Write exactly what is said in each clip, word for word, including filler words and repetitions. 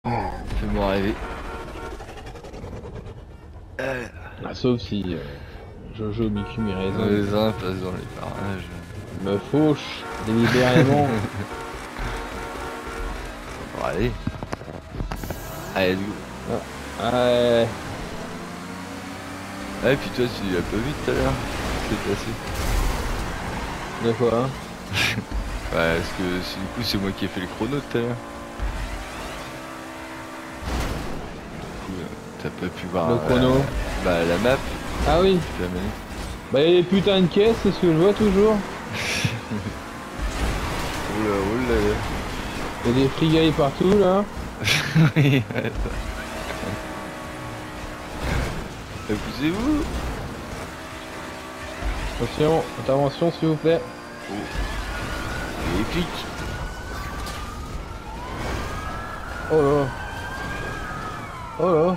Fais-moi rêver. Euh, Ah, sauf si euh, Jojo, Miku, mes les raisins uns passent dans les parages. me fauchent délibérément. Bon, allez. Allez, let's go. Ah, ouais. Ah, et puis toi, tu l'as pas vu tout à l'heure. C'est passé. De quoi hein? Ouais, parce que c'est- du coup, c'est moi qui ai fait le chrono tout à l'heure. Du coup, euh, t'as pas pu voir. Le euh, chrono. Bah, la map. Ah oui. La manip. Bah il y a des putains de caisses, c'est ce que je vois toujours. Oula, oula. Il y a des frigailles partout là. Oui, ouais, ça. Poussez-vous. Attention, intervention s'il vous plaît. Et clic. Oh là. Oh là.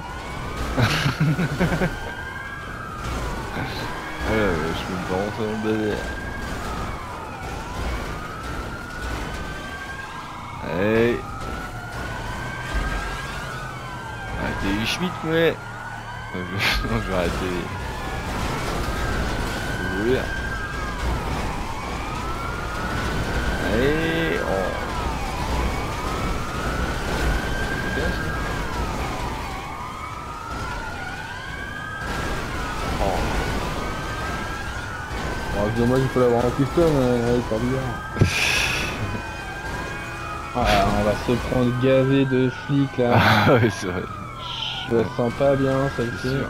Ah, là, je peux me pas rentrer dans le bazar. Allez. Arrêtez les Schmitt, ouais. Non, je non, je vais arrêter. Je vais mourir. Allez. Oh. C'est bien ça. Oh. Bon, c'est dommage, il faut l'avoir en custom, euh, c'est pas bizarre. Ah, on va se prendre gavé de flics là. Ah ouais, c'est vrai. Je la sens pas bien C'est celle-ci. sûr.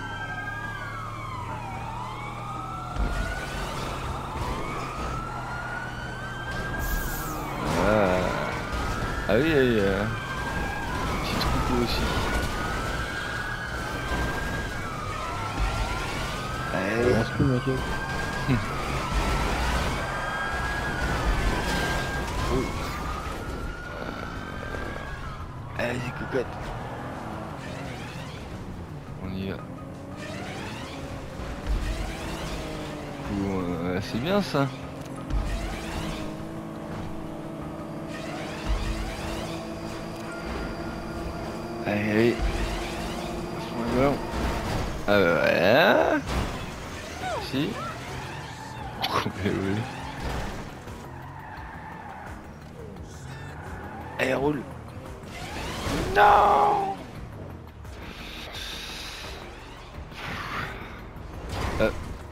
Ah, ah oui, il y a un petit troupeau aussi. Allez. Avance plus mec. Oh. Allez, cocotte. On y va. Bon, euh, c'est bien ça. Allez, allez. Bon. Ah bah voilà. Si. Mais oui. Allez, roule. Non. Euh.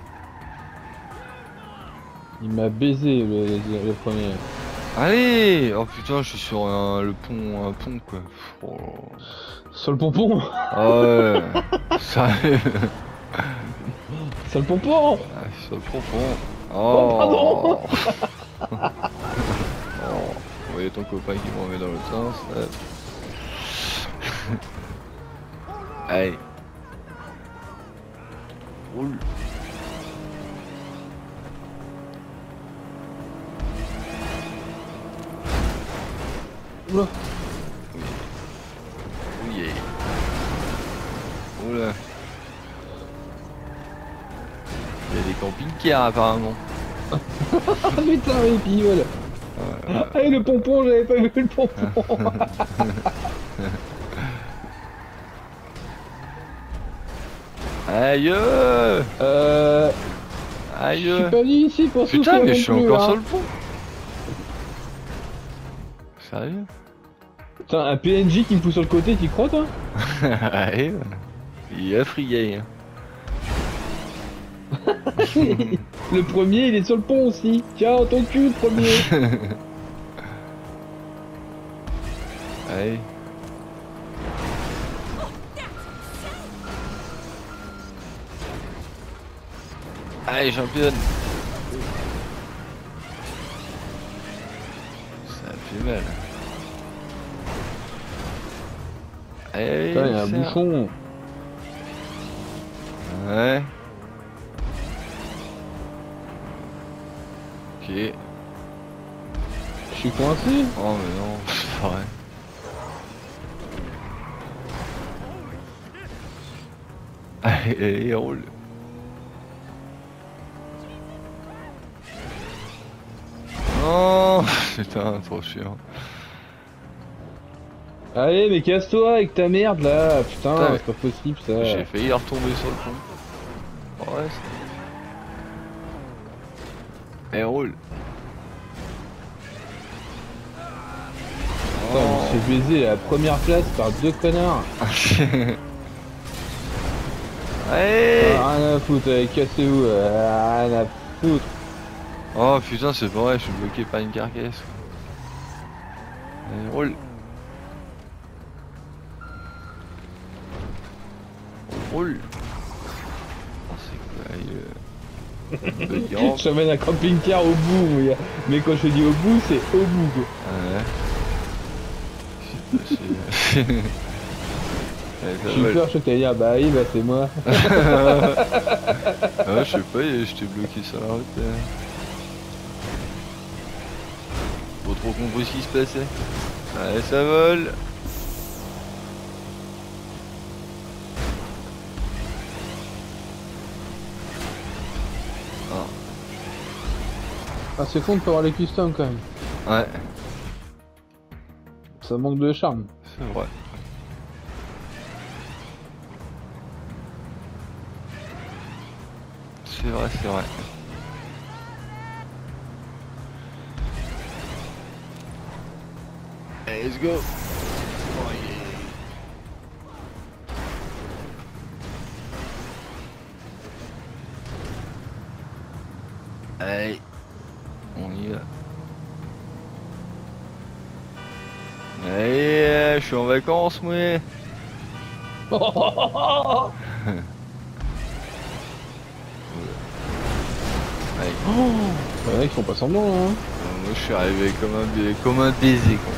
Il m'a baisé le, le, le premier. Allez. Oh putain, je suis sur un, le pont, un pont quoi. Oh. Sur le pompon. Ah ouais. Sérieux. Sur le pompon. Ah, je suis sur le pompon. Oh Oh. pardon. Oh. Vous voyez ton copain qui m'en met dans l'autre sens. Hop. Allez. Roule. Oula. Oui. Oui. Oula. Il y a des camping-cars apparemment. Ah putain mais puis voilà. Euh, Ah et le pompon, j'avais pas vu le pompon. Aïe. Euh... Aïe. Je suis pas venu ici pour souffrir Putain, mais non je suis plus, encore hein. sur le pont. Sérieux? Putain, un P N J qui me pousse sur le côté, t'y crois toi? Ouais. Il est affrigué. Hein. Le premier il est sur le pont aussi. Tiens, ton cul le premier. Allez. Allez, championne. Ça fait mal. Allez, Putain, il y a un serre. bouchon. Ouais. Ok. Je suis coincé. Oh mais non, c'est pas vrai. Allez, allez, roule. Non. Putain, trop chiant. Allez, mais casse-toi avec ta merde là. Putain, Putain, c'est pas possible ça. j'ai failli retomber sur le pont. Oh, ouais, et roule. Putain, on se fait baiser à la première place par deux connards. Allez. Ah, rien à foutre, allez, cassez-vous. euh, Rien à foutre. Oh putain, c'est pas vrai, je suis bloqué par une carcasse. Allez, roule. On roule. Oh, c'est quoi, euh... de viande. J'emmène un camping-car au bout, mon gars. Mais quand je dis au bout, c'est au bout, quoi. Ouais. Je sais pas si... Allez, ça J'ai eu vole. peur, je t'allais dire, bah oui, bah c'est moi. Ah, je sais pas, j'étais bloqué sur la route. euh. Pas trop compris ce qui se passait. Allez, ça vole. Ah, Ah, c'est con de pas avoir les customs quand même. ouais, Ça manque de charme. c'est vrai. C'est vrai, c'est vrai. Allez, let's go. Oh, yeah. Allez, on y va. Allez, je suis en vacances, moi. Allez. Il y en a qui font pas semblant, hein. Moi, je suis arrivé comme un, ba- comme un baiser, quoi.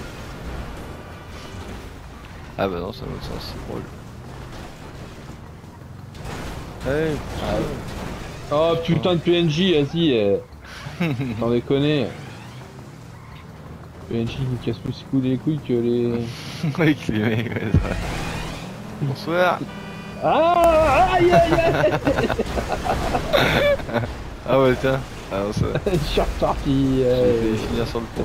Ah bah non, c'est dans l'autre sens, c'est drôle. Hey, Oh putain de P N J, vas-y. Euh... T'en déconner. P N J qui casse plus les couilles que les. avec les mecs, ouais, c'est vrai. Bonsoir. Ah aïe aïe aïe. Ah ouais, tiens. Ah non, ça. Je suis reparti. J'ai euh. failli finir sur le pont.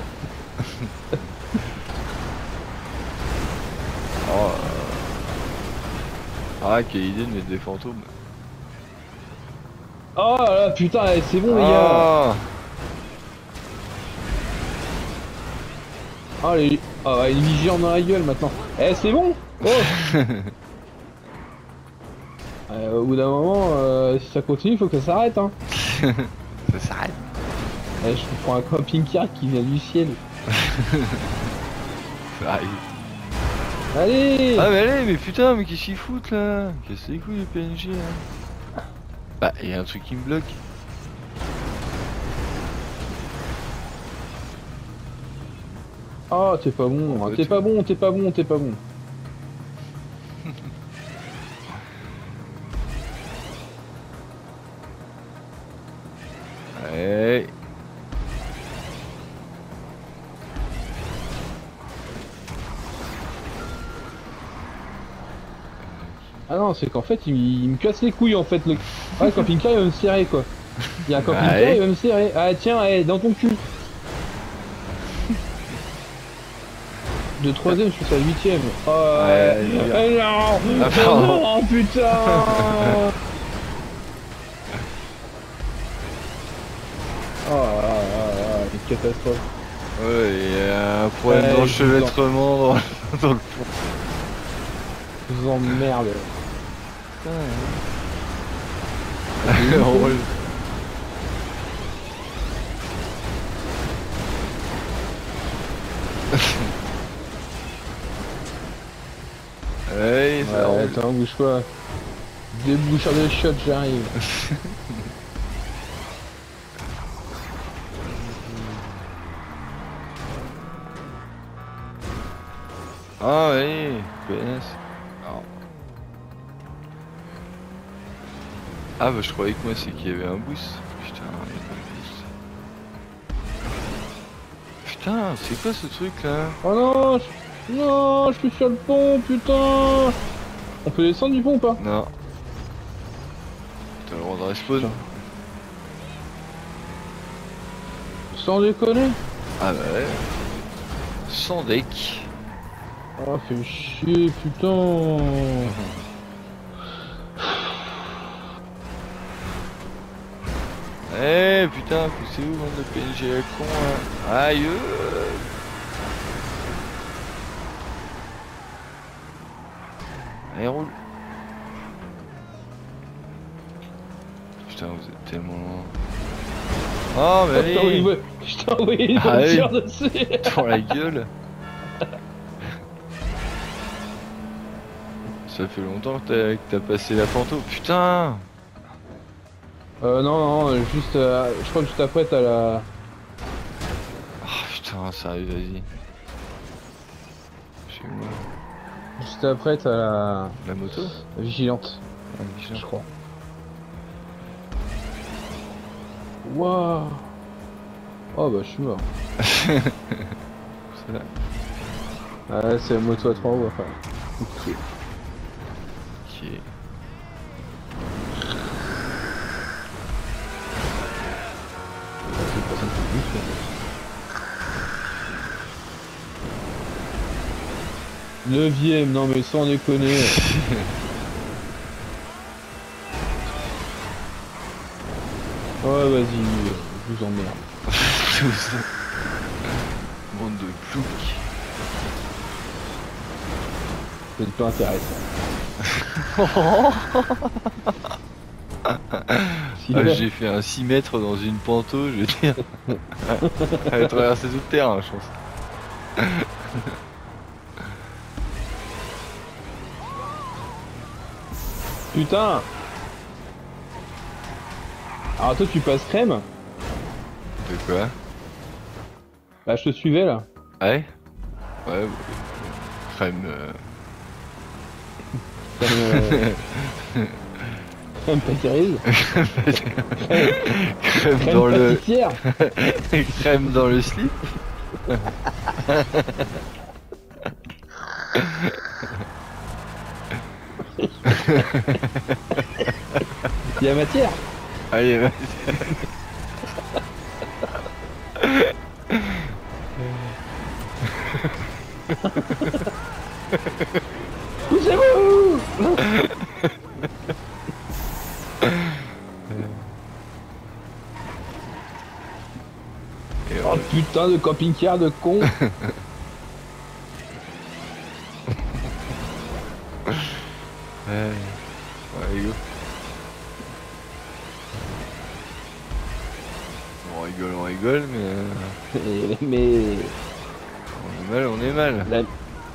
Oh. euh. Ah, quelle idée de mettre des fantômes. Oh là là, putain, eh, c'est bon les gars. Ah. Oh les. Oh, une vigilant dans la gueule maintenant. Eh, c'est bon. Oh. Euh, au bout d'un moment, euh, si ça continue, faut que ça s'arrête, hein. Ça s'arrête. Eh, je prends un camping-car qui vient du ciel. Ça arrive. Allez. Ah mais allez, mais putain, mais qu'est-ce qu'ils foutent là? Qu'est-ce que c'est cool les P N J là? Bah, y'a un truc qui me bloque. Oh, t'es pas bon, Oh, hein, bah, t'es tu- pas bon, t'es pas bon, t'es pas bon. Allez. Ah non, c'est qu'en fait, il, il me casse les couilles en fait. Le, ah, le camping-car il va me serrer quoi. Il y a un camping-car, Allez. il va me serrer. Ah tiens, eh, dans ton cul. De troisième, je suis à huitième. Oh, Ouais, eh, il y eh, non, Ah, oh, pardon. non, putain. Oh là là là, une catastrophe. Ouais, il y a un problème Ouais, d'enchevêtrement dans, dans le pont. Je vous emmerde. Putain. On roule. Ouais, ça Ouais, roule. attends, bouge pas. Déboucheur de shot, j'arrive. Ah oui, P N S. Non. Ah bah je croyais que moi c'est qu'il y avait un boost. Putain, il y a pas de boost. Putain, c'est quoi ce truc là? Oh non, je... non, je suis sur le pont, putain. On peut descendre du pont ou pas? Non. T'as le droit de respawn. Putain. Sans déconner. Ah bah ouais. Sans deck. Oh, fais chier, putain. Eh putain, poussez-vous, bande de P N G à con, hein. Aïe euh. Allez, roule. Putain, vous êtes tellement loin. Oh, mais Oh, je t'ai envoyé allez. une- je t'ai envoyé une Ah oui. voiture dessus. Dans la gueule. Ça fait longtemps que t'as que t'as passé la panto, putain. Euh, non, non, juste, euh, je crois que juste après t'as la... Oh putain, sérieux, vas-y. Chez moi. Juste après t'as la... La moto la vigilante, Ah, Michel. je crois. Waouh. Oh bah je suis mort. C'est là. Ah ouais, c'est la moto à trois roues, enfin. Ok. Ok. C'est pas ça que tu dis, quoi. Neuvième, non mais sans déconner. Ouais vas-y, je vous emmerde. Tous. Bande de ploucs. C'est pas intéressant. Si Ah, là- j'ai fait un six mètres dans une panto, je veux dire. Elle a traversé tout le terrain, je pense. Putain. Alors toi tu passes crème. De quoi? Bah je te suivais là. Ouais. Ouais, bah, crème. Euh... Crème, euh... crème pâtisserie. crème Crème dans le. pâtissière. crème dans le slip. Il y a matière. Allez, vas-y. Poussez-vous. Et Oh on- putain de camping-car de con. Ouais. Ouais, go. On rigole, on rigole, mais. euh, Mais... mais... On est mal, on est mal. La...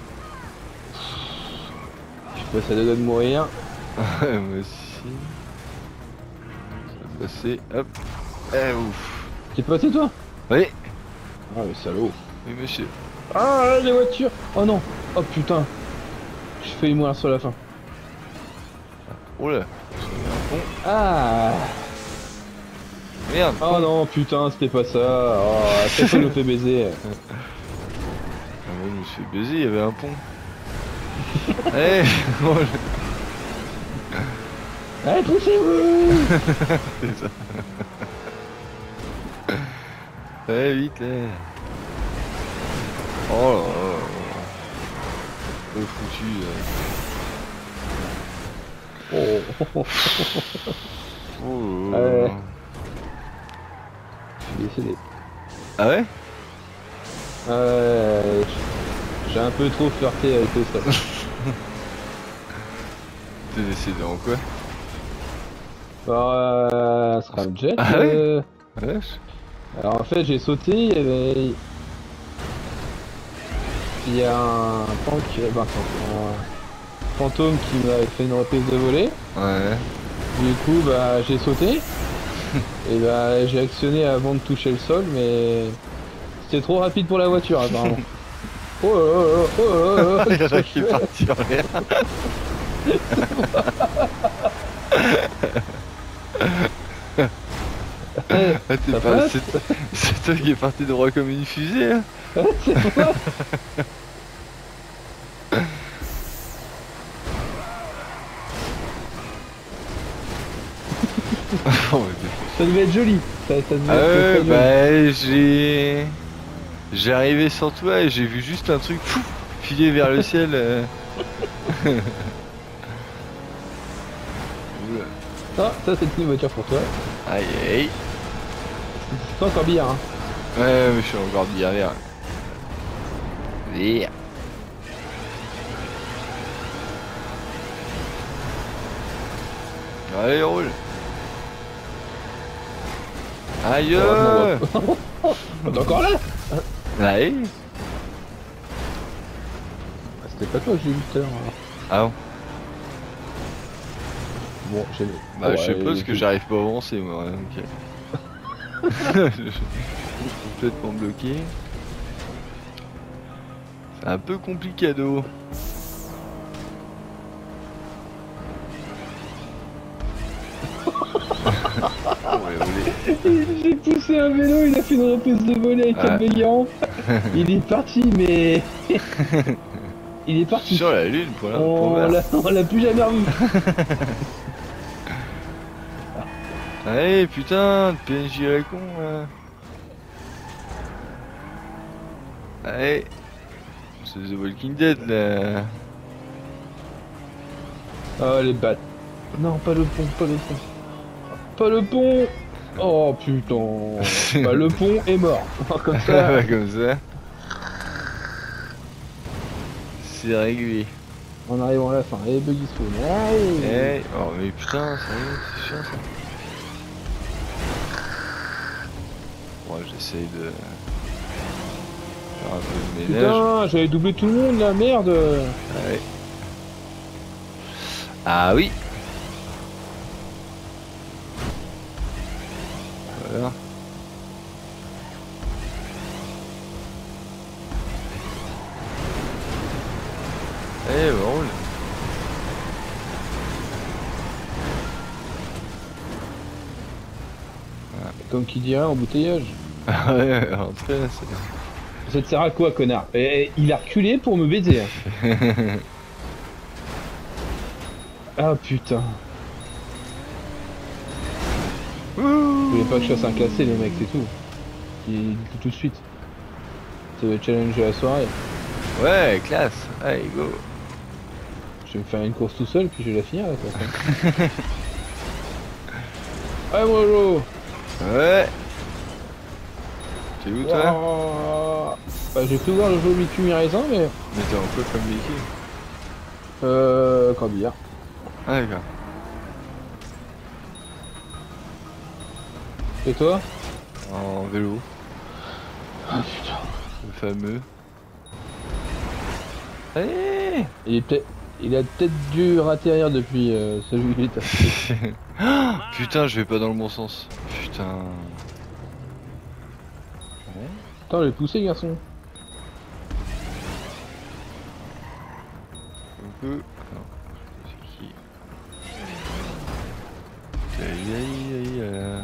Je sais pas, ça donne de mourir. Ouais, moi aussi. Ça va passer, hop. Eh, ouf. T'es passé toi? Oui, Ah le salaud. oui, monsieur. Ah là, les voitures. Oh non. Oh putain. J'ai failli mourir sur la fin. Oh là, j'ai mis un pont. Ah. Merde. Oh non putain, c'était pas ça. Oh, à chaque fois je me fais baiser. Ah, moi, je me suis fait baiser, il y avait un pont. Eh, oh, le- Allez, poussez-vous. c'est ça. Allez, vite, là. Oh là là là. Le foutu, là. Oh. Oh là Ouais. là. Je suis décédé. Ah ouais? Euh, j'ai un peu trop flirté avec le sol. T'es décédé en quoi? Alors, euh, Scramjet. Ah ouais euh, Wesh. alors en fait, j'ai sauté, il y avait... Il y a un tank, ben, un fantôme qui m'a fait une reprise de volée. Ouais. Du coup, bah, j'ai sauté. Et bah, j'ai actionné avant de toucher le sol, mais c'était trop rapide pour la voiture, apparemment. Oh là là là, oh là là là, Il y en a qu'est-ce qui que est je fais parti en l'air. Eh, Ah, t'es ça pas... passe c'est... c'est toi qui est parti droit comme une fusée, hein. c'est moi. Oh, mais t'es- Ça devait être joli. Ça, ça devait Ah être ouais, très joli. bah j'ai... J'ai arrivé sur toi et j'ai vu juste un truc fou, appuyé vers le ciel. euh. Oula. Ah, ça c'est une voiture pour toi. Aïe aïe. C'est encore bien, hein. Ouais, mais je suis encore bien vert. Vert. Allez, roule. Aïe. euh. T'es encore là? Allez. Ah, c'était pas toi que j'ai vu tout à l'heure. hein. Ah bon. Bon, j'ai... Bah oh, je sais ouais, pas parce que j'ai- j'arrive pas à avancer moi. Ouais, ok. Je suis complètement bloqué. C'est un peu complicado. Oh, mais roulez. J'ai poussé un vélo, il a fait une reprise de volée avec Ouais. un bélian. Il est parti, mais... il est parti. Sur la lune pour la pour On voir. l'a on l'a plus jamais revu. Allez putain, de P N J à la con là. Allez. C'est The Walking Dead là. Oh les battes. Non, pas le pont, pas le pont. Pas le pont. Oh putain. Bah le pont est mort. Comme ça. Ouais, comme ça. C'est réglé. En arrivant à la fin. Et buggy spawn. Allez. Eh, oh mais putain, ça y est, c'est chiant ça. Moi j'essaye de faire un peu de ménage. Putain, j'avais doublé tout le monde là, merde. Ouais. Ah oui. Voilà. Eh, on roule. Comme qui dirait, embouteillage. Ah ouais, en tout cas, c'est... Ça te sert à quoi, connard? Eh, il a reculé pour me baiser. hein. Ah putain. Je voulais pas que je fasse un cassé, les mecs, c'est tout. Il dit tout de suite. C'est le challenge de la soirée. Ouais, classe. Allez, go. Je vais me faire une course tout seul, puis je vais la finir la course. hein. Ah bonjour. Ouais. T'es où toi? Ouah. Bah, j'ai cru voir le jeu Miku raisin, mais... Mais t'es en quoi comme Mickey? Euh... Corbillard. Ah d'accord. Et toi? En vélo, Ah putain. le fameux. Allez. Il est peut-être... Il a peut-être dû atterrir depuis euh, celui où il est acheté. Putain, je vais pas dans le bon sens. Putain. Attends, j'ai poussé, garçon. Un peu. Non. C'est qui? Aïe aïe aïe aïe.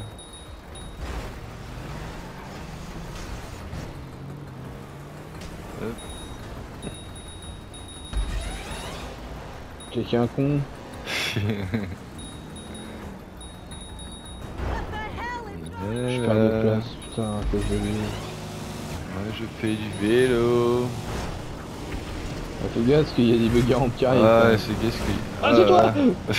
Hop. Quelqu'un con. Je perds de place, putain, à cause de lui. Ouais, je fais du vélo. Ah, fais gaffe, parce qu'il y a des buggers en qui arrivent. Ouais, c'est qu'est-ce que. Ah, c'est toi.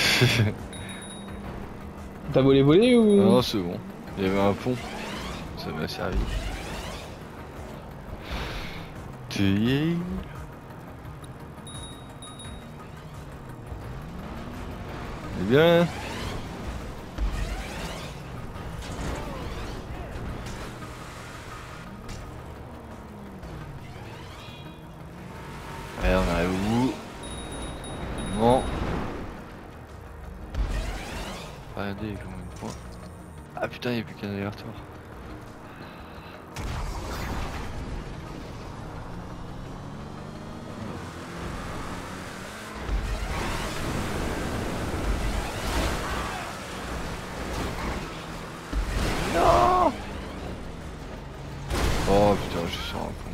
T'as volé volé ou... Non, c'est bon. Il y avait un pont. Ça m'a servi. T'es... Eh bien. Allez, on arrive au bout. Bon. Regardez, il y a combien de points. Ah putain, il n'y a plus qu'un aller-retour. Non. Oh putain, je suis sur un pont.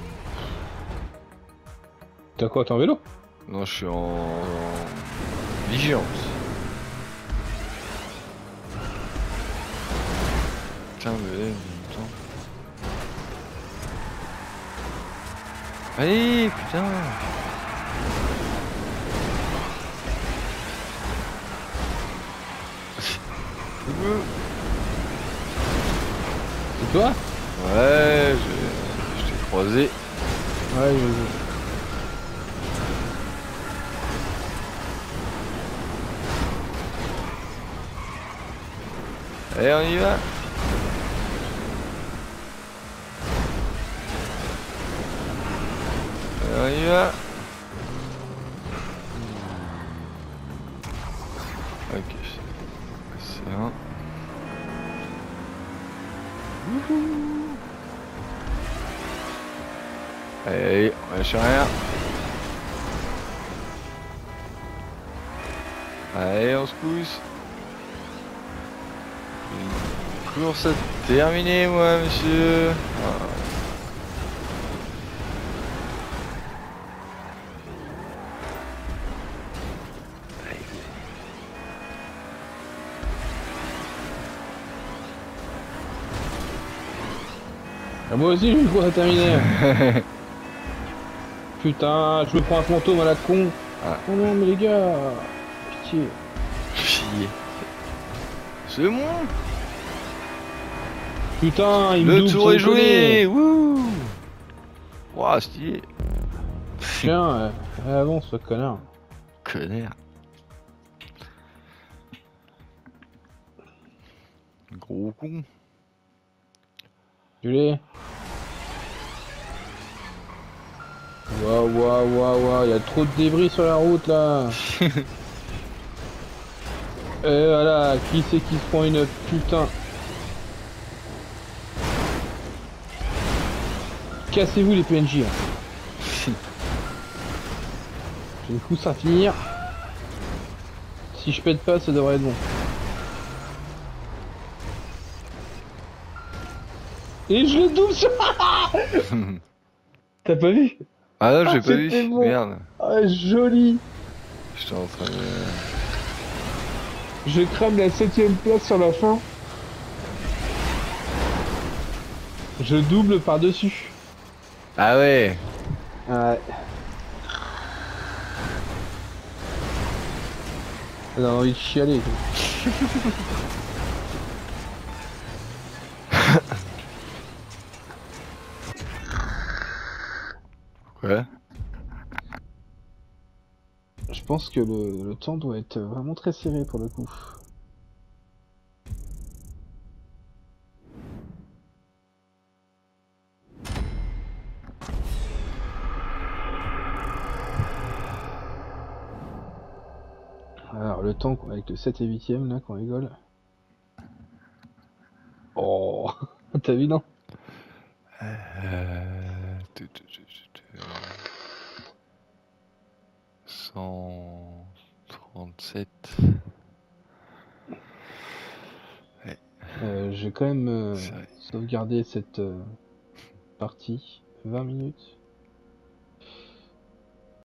T'as quoi, t'es en vélo? Non, je suis en, en vigilance. Putain, mais en même temps. Allez, putain. peux. C'est toi? Ouais, je, je t'ai croisé. Ouais, je... Allez, on y va. Allez, on y va. Ok, c'est un. Allez, allez, on lâche rien. Allez, on se pousse. Une course à terminer, moi, monsieur. Ah. Ah, moi aussi j'ai une course à terminer. Putain, je me prends un fantôme à la con. Ah. Oh non mais les gars, pitié. Chier. C'est bon. Putain, il me Le double, tour sans est joué. déconner. Wouh. Ouah, stylé. Tiens, euh, avance, ce connard. Connard. Gros con. Tu l'es. Waouh, waouh, waouh, waouh, il y a trop de débris sur la route là. Et voilà, qui c'est qui se prend une putain. Cassez-vous les P N J. J'ai une course à finir. Si je pète pas, ça devrait être bon. Et je le double sur... T'as pas vu? Ah non, j'ai Ah, pas vu. c'était bon. Merde. Ah, joli. J'étais en train de... Je crame la septième place sur la fin. Je double par-dessus. Ah ouais. Ouais. Elle a envie de chialer. Quoi. Quoi? Je pense que le, le temps doit être vraiment très serré pour le coup. Alors le temps avec le sept et huitième là qu'on rigole. Oh, t'as vu non? Euh... tu- tu- tu- tu- tu- cent trente-sept. Ouais, Euh, j'ai quand même euh, c'est vrai. sauvegardé cette euh, partie. vingt minutes.